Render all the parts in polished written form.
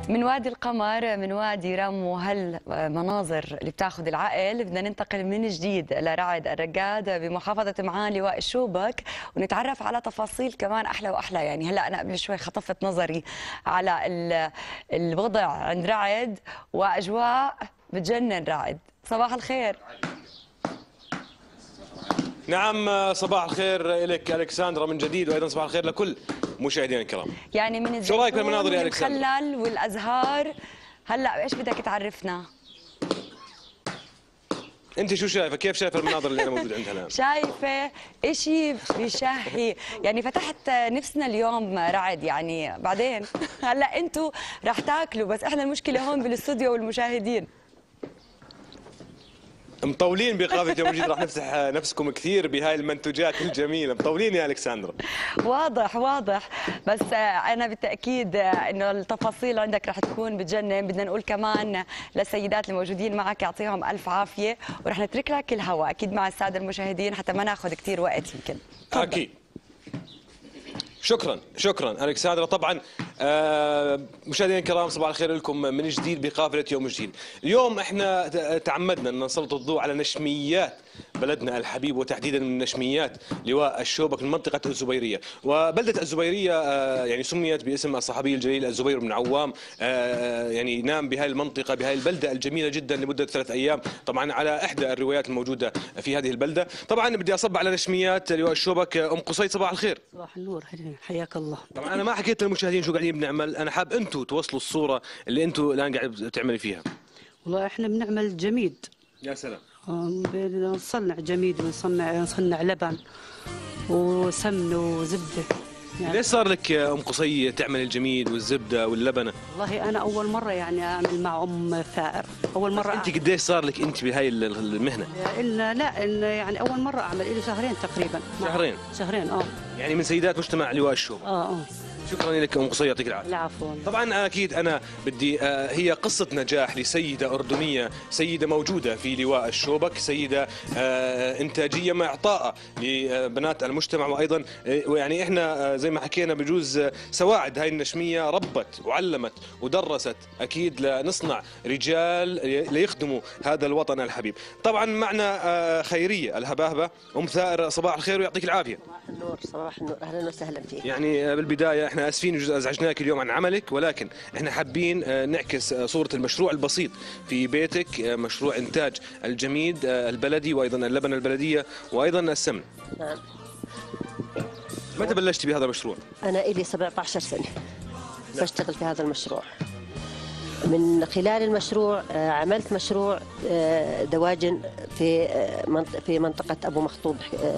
من وادي القمر، من وادي رم، وهالمناظر اللي بتاخذ العقل، بدنا ننتقل من جديد لرعد الرقاد بمحافظة معان لواء الشوبك، ونتعرف على تفاصيل كمان أحلى وأحلى. يعني هلا أنا قبل شوي خطفت نظري على الوضع عند رعد وأجواء بتجنن رعد. صباح الخير. نعم، صباح الخير لك الكسندرا من جديد، وايضا صباح الخير لكل مشاهدينا الكرام. يعني من شو رايك بالمناظر يا الكسندرا؟ الخلل والازهار، هلا ايش بدك تعرفنا؟ انت شو شايفه؟ كيف شايفه المناظر اللي انا موجود عندها الان؟ شايفه شيء بشهي، يعني فتحت نفسنا اليوم رعد. يعني بعدين هلا انتم رح تاكلوا، بس احنا المشكله هون بالاستوديو والمشاهدين مطولين بقافة يوم جديد، راح نفسح نفسكم كثير بهاي المنتوجات الجميلة، مطولين يا الكسندرا. واضح واضح، بس انا بالتاكيد انه التفاصيل عندك رح تكون بتجنن. بدنا نقول كمان للسيدات الموجودين معك يعطيهم الف عافيه، ورح نترك لك الهواء اكيد مع الساده المشاهدين حتى ما ناخذ كثير وقت يمكن. اكيد. شكرا الكسندرا. طبعا مشاهدينا الكرام، صباح الخير لكم من جديد بقافله يوم جديد. اليوم احنا تعمدنا ان نسلط الضوء على نشميات بلدنا الحبيب، وتحديدا من نشميات لواء الشوبك من منطقه الزبيريه. وبلده الزبيريه يعني سميت باسم الصحابي الجليل الزبير بن عوام، يعني نام بهذه المنطقه بهذه البلده الجميله جدا لمده 3 ايام، طبعا على احدى الروايات الموجوده في هذه البلده. طبعا بدي اصب على نشميات لواء الشوبك. ام قصي صباح الخير. صباح النور، حياك الله. طبعا انا ما حكيت للمشاهدين شو قاعدين بنعمل، انا حاب انتم توصلوا الصوره اللي انتم الان قاعد تعملي فيها. والله احنا بنعمل جميد. يا سلام. بنصنع جميد، بنصنع لبن وسمن وزبده. يعني ليش صار لك ام قصي تعمل الجميد والزبده واللبنه؟ والله انا اول مره يعني اعمل مع ام ثائر، اول مره. انت قديش صار لك انت بهاي المهنه؟ إن يعني اول مره اعمل لي شهرين تقريبا. شهرين يعني من سيدات مجتمع لواء الشوبك. شكرا لك ام قصي، يعطيك العافيه. العفو. طبعا اكيد انا بدي هي قصه نجاح لسيده اردنيه، سيده موجوده في لواء الشوبك، سيده انتاجيه مع اعطائها لبنات المجتمع، وايضا يعني احنا زي ما حكينا بجوز سواعد هاي النشميه ربت وعلمت ودرست اكيد لنصنع رجال ليخدموا هذا الوطن الحبيب. طبعا معنا خيريه الهباهبه. ام ثائر صباح الخير ويعطيك العافيه. صباح النور، اهلا وسهلا فيك. يعني بالبدايه احنا اسفين ازعجناك اليوم عن عملك، ولكن احنا حابين نعكس صوره المشروع البسيط في بيتك، مشروع انتاج الجميد البلدي وايضا اللبن البلديه وايضا السمن. نعم. متى بلشتي بهذا المشروع؟ انا لي 17 سنه بشتغل في هذا المشروع. من خلال المشروع عملت مشروع دواجن في منطقه ابو مخطوب.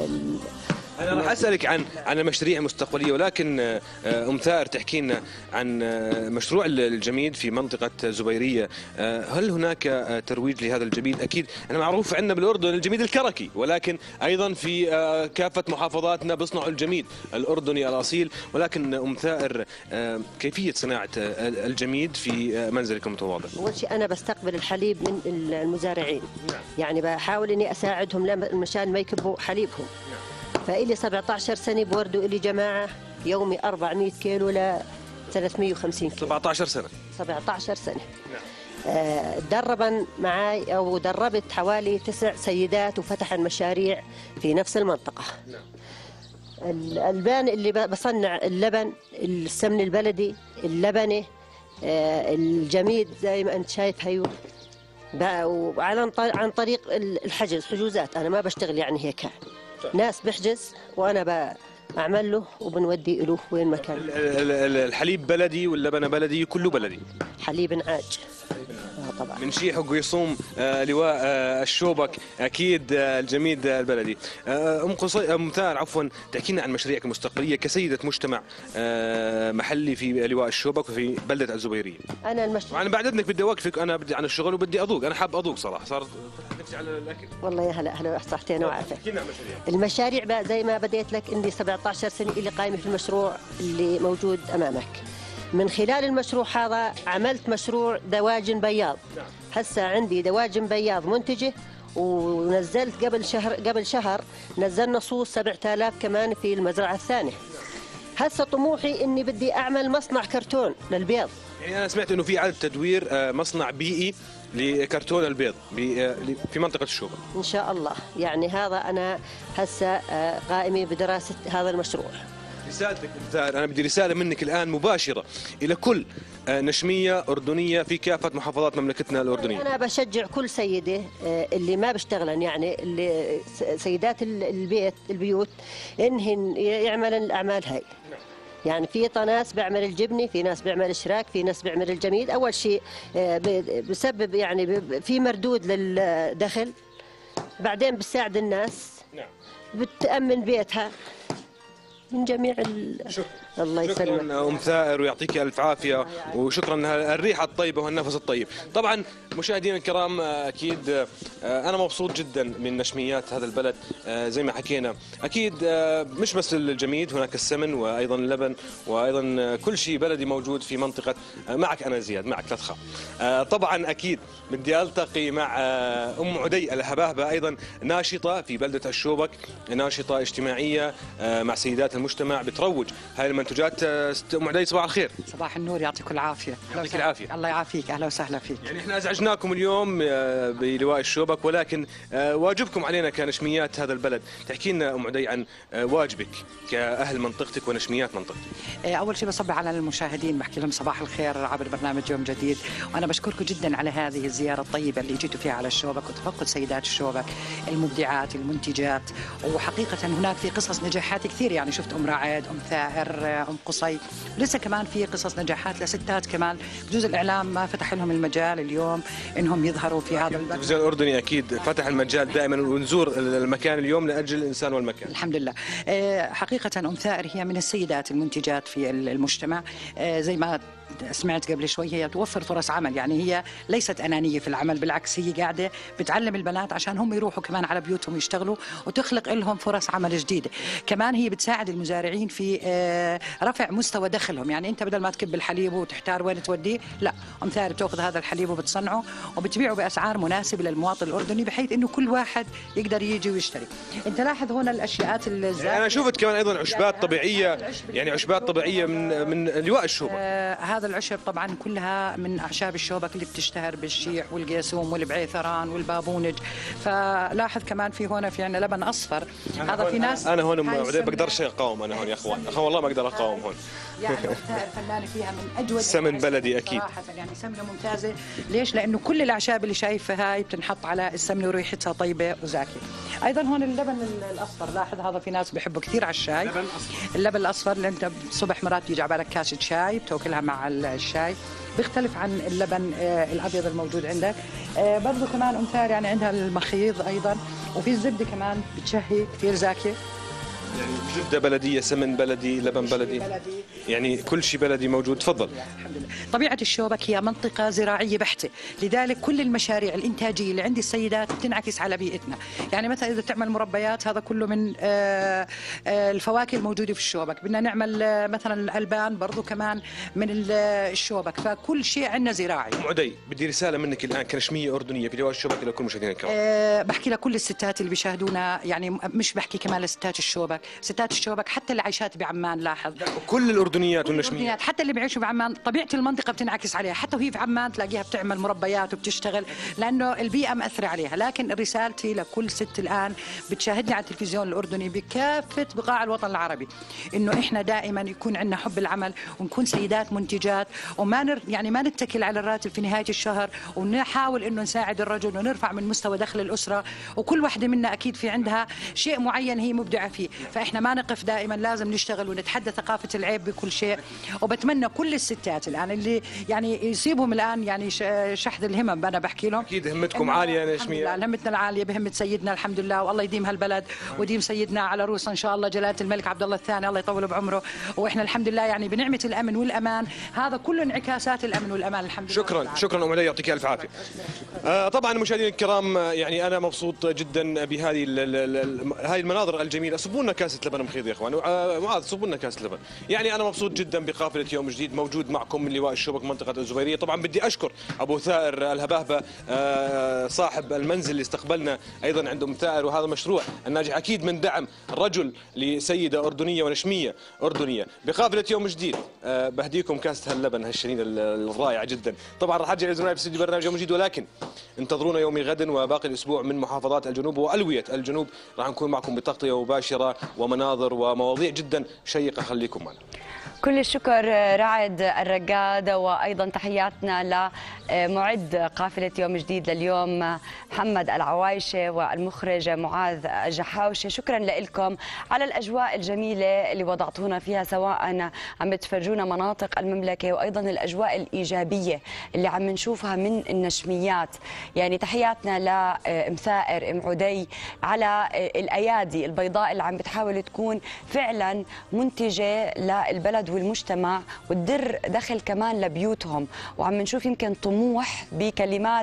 أنا راح أسألك عن المشاريع المستقبلية، ولكن أم ثائر تحكي لنا عن مشروع الجميد في منطقة زبيرية. هل هناك ترويج لهذا الجميد؟ أكيد أنا معروف عندنا بالأردن الجميد الكركي، ولكن أيضا في كافة محافظاتنا بيصنعوا الجميد الأردني الأصيل. ولكن أم ثائر، كيفية صناعة الجميد في منزلكم المتواضع؟ أول شيء أنا بستقبل الحليب من المزارعين. يعني بحاول إني أساعدهم مشان ما يكبوا حليبهم. فإلي 17 سنة بوردوا إلي جماعة يومي 400 كيلو ل 350 كيلو. 17 سنة. 17 سنة. دربا معي أو دربت حوالي 9 سيدات وفتحن مشاريع في نفس المنطقة. الألبان اللي بصنع اللبن، السمن البلدي، اللبنة، الجميد زي ما أنت شايف هيو. عن طريق الحجز، حجوزات. أنا ما بشتغل يعني هيك، ناس بحجز وانا بعمل له وبنودي له وين ما كان. الحليب بلدي واللبن بلدي، كله بلدي. حليب نعاج طبعا من شيح ويصوم لواء الشوبك، اكيد الجميد البلدي. ام ثائر عفوا، تحكي لنا عن مشاريعك المستقبليه كسيده مجتمع محلي في لواء الشوبك وفي بلده الزبيريه. انا بعد اذنك بدي اوقفك، انا بدي عن الشغل وبدي اذوق، انا حاب اذوق صراحه، صار نفسي على الاكل. والله يا هلا صحتين وعافيه. المشاريع بقى زي ما بديت لك، عندي 17 سنه اللي قايمه في المشروع اللي موجود امامك. من خلال المشروع هذا عملت مشروع دواجن بياض. هسه عندي دواجن بياض منتجه، ونزلت قبل شهر نزلنا صوص 7000 كمان في المزرعه الثانيه. هسه طموحي اني بدي اعمل مصنع كرتون للبيض. يعني انا سمعت انه في اعاده تدوير مصنع بيئي لكرتون البيض في منطقه الشوبك. ان شاء الله، يعني هذا انا هسه قائمه بدراسه هذا المشروع. رسالتك انا بدي رساله منك الان مباشره الى كل نشميه اردنيه في كافه محافظات مملكتنا الاردنيه. انا بشجع كل سيده اللي ما بيشتغلن، يعني اللي سيدات البيوت انهن يعملن الاعمال هاي. يعني في ناس بيعمل الجبنه، في ناس بيعمل الشراك، في ناس بيعمل الجميد. اول شيء بسبب يعني في مردود للدخل، بعدين بتساعد الناس، بتأمن بيتها من جميع الله يسلمك. شكرا ام ثائر ويعطيك الف عافيه، وشكرا الريحه الطيبه والنفس الطيب. طبعا مشاهدينا الكرام اكيد انا مبسوط جدا من نشميات هذا البلد. زي ما حكينا اكيد مش بس الجميد، هناك السمن وايضا اللبن وايضا كل شيء بلدي موجود في منطقه. معك انا زياد، معك لا تخاف. طبعا اكيد بدي التقي مع ام عدي الهباهبه، ايضا ناشطه في بلده الشوبك، ناشطه اجتماعيه مع سيدات المجتمع، بتروج هاي المنتجات. ام عدي صباح الخير. صباح النور، يعطيك العافيه. يعطيك العافيه. الله يعافيك، اهلا وسهلا فيك. يعني احنا ازعجناكم اليوم بلواء الشوبك، ولكن واجبكم علينا كنشميات هذا البلد. تحكي لنا ام عدي عن واجبك كاهل منطقتك ونشميات منطقتك. اول شيء بصبح على المشاهدين، بحكي لهم صباح الخير عبر برنامج يوم جديد، وانا بشكركم جدا على هذه الزياره الطيبه اللي جيتوا فيها على الشوبك وتفقد سيدات الشوبك المبدعات المنتجات. وحقيقه هناك في قصص نجاحات كثير، يعني شفت ام رعد، ام ثائر، ام قصي، لسه كمان في قصص نجاحات لستات كمان. بجوز الاعلام ما فتح لهم المجال اليوم انهم يظهروا في هذا البلد. التلفزيون الاردني اكيد فتح المجال دائما، ونزور المكان اليوم لاجل الانسان والمكان. الحمد لله. حقيقه ام ثائر هي من السيدات المنتجات في المجتمع. زي ما سمعت قبل شوي، هي توفر فرص عمل، يعني هي ليست أنانية في العمل، بالعكس هي قاعدة بتعلم البنات عشان هم يروحوا كمان على بيوتهم يشتغلوا وتخلق لهم فرص عمل جديدة. كمان هي بتساعد المزارعين في رفع مستوى دخلهم، يعني أنت بدل ما تكب الحليب وتحتار وين توديه، لا، أم ثائر بتأخذ هذا الحليب وبتصنعه وبتبيعه بأسعار مناسبة للمواطن الأردني، بحيث إنه كل واحد يقدر يجي ويشتري. أنت لاحظ هنا الأشياء يعني أنا شفت كمان أيضا عشبات طبيعية، يعني عشبات طبيعية من لواء الشوبك. هذا العشب طبعا كلها من اعشاب الشوبك اللي بتشتهر بالشيح والقيسوم والبعيثران والبابونج. فلاحظ فلاحظ كمان في هنا في عندنا لبن اصفر. هذا في ناس انا هون ما بقدرش اقاوم، انا هون يا اخوان والله ما اقدر اقاوم هون. يعني فنانه فيها من اجود سمن بلدي اكيد صراحه، يعني سمنه ممتازه. ليش؟ لانه كل الاعشاب اللي شايفها هاي بتنحط على السمنه وريحتها طيبه وزاكيه. ايضا هون اللبن الاصفر، لاحظ هذا في ناس بيحبوا كثير على الشاي. اللبن الاصفر اللي انت الصبح مرات بيجي على بالك كاسه شاي بتاكلها مع الشاي، بيختلف عن اللبن الابيض الموجود عندك. برضه كمان ام ثائر يعني عندها المخيض ايضا، وفي الزبده كمان بتشهي كثير زاكيه. يعني زبده بلديه، سمن بلدي، لبن بلدي، يعني كل شيء بلدي موجود. تفضل. الحمد لله. طبيعه الشوبك هي منطقه زراعيه بحته، لذلك كل المشاريع الانتاجيه اللي عند السيدات بتنعكس على بيئتنا. يعني مثلا اذا بتعمل مربيات، هذا كله من الفواكه الموجوده في الشوبك. بدنا نعمل مثلا الالبان برضه كمان من الشوبك، فكل شيء عندنا زراعي. ام عدي، بدي رساله منك الان كنشميه اردنيه في لواء الشوبك لكل مشاهدينا الكرام. بحكي لكل الستات اللي بيشاهدونا، يعني مش بحكي كمان لستات الشوبك، ستات الشوبك حتى اللي عايشات بعمان، لاحظ كل الاردنيات والنشميات حتى اللي بيعيشوا بعمان طبيعه المنطقه بتنعكس عليها، حتى وهي في عمان تلاقيها بتعمل مربيات وبتشتغل، لانه البيئه مأثره عليها. لكن رسالتي لكل ست الان بتشاهدني على التلفزيون الاردني بكافه بقاع الوطن العربي، انه احنا دائما يكون عندنا حب العمل، ونكون سيدات منتجات، وما يعني ما نتكل على الراتب في نهايه الشهر، ونحاول انه نساعد الرجل ونرفع من مستوى دخل الاسره. وكل واحده منا اكيد في عندها شيء معين هي مبدعه فيه، فاحنا ما نقف دائما، لازم نشتغل ونتحدى ثقافه العيب بكل شيء. وبتمنى كل الستات الان اللي يعني يصيبهم الان يعني شحذ الهمم، انا بحكي لهم اكيد همتكم عاليه يا نشميه. همتنا العاليه بهمه سيدنا الحمد لله، والله يديم هالبلد ويديم سيدنا على روسه ان شاء الله جلاله الملك عبد الله الثاني، الله يطول بعمره. واحنا الحمد لله يعني بنعمه الامن والامان، هذا كله انعكاسات الامن والامان الحمد لله. شكرا ام علي، يعطيك الف عافيه. طبعا مشاهدينا الكرام، يعني انا مبسوط جدا بهذه هاي المناظر الجميله. صبوا لنا كاسه لبن مخيض يا اخوان. معاذ صبوا لنا كاسه لبن. يعني انا مبسوط جدا بقافله يوم جديد، موجود معكم من لواء الشبك منطقه الزبيريه. طبعا بدي اشكر ابو ثائر الهباهبه صاحب المنزل اللي استقبلنا، ايضا عنده ثائر، وهذا مشروع الناجح اكيد من دعم رجل لسيده اردنيه ونشميه اردنيه. بقافله يوم جديد بهديكم كاسه هاللبن هالشرينه الرائعه جدا. طبعا راح ارجع لزملائي في استديو برنامج يوم جديد، ولكن انتظرونا يومي غدا وباقي الاسبوع من محافظات الجنوب والويه الجنوب، راح نكون معكم بتغطيه مباشره ومناظر ومواضيع جدا شيقه. خليكم معنا. كل الشكر رعد الرقاد، وايضا تحياتنا لمعد قافله يوم جديد لليوم محمد العوايشه والمخرج معاذ الجحاوشه. شكرا لكم على الاجواء الجميله اللي وضعتونا فيها، سواء عم بتفرجونا مناطق المملكه وايضا الاجواء الايجابيه اللي عم نشوفها من النشميات. يعني تحياتنا لمثائر ام عدي على الايادي البيضاء اللي عم بتحاول تكون فعلا منتجه للبلد والمجتمع وتدر دخل كمان لبيوتهم. وعم نشوف يمكن طموح بكلمات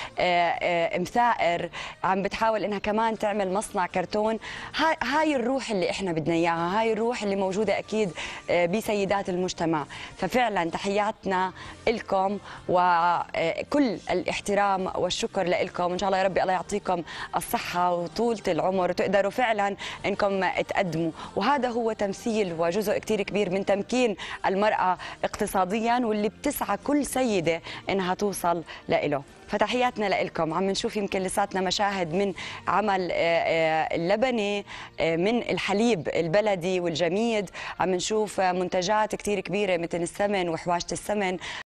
مثائر عم بتحاول انها كمان تعمل مصنع كرتون. هاي الروح اللي احنا بدنا اياها، هاي الروح اللي موجوده اكيد بسيدات المجتمع. ففعلا تحياتنا لكم وكل الاحترام والشكر لكم. ان شاء الله يا ربي الله يعطيكم الصحه وطولة العمر وتقدروا فعلا انكم تقدموا. وهذا هو تمثيل وجزء كثير كبير من تمكين المرأة اقتصاديا، واللي بتسعى كل سيدة انها توصل له. فتحياتنا لكم. عم نشوف يمكن لساتنا مشاهد من عمل اللبني، من الحليب البلدي والجميد، عم نشوف منتجات كثير كبيرة مثل السمن وحواشة السمن.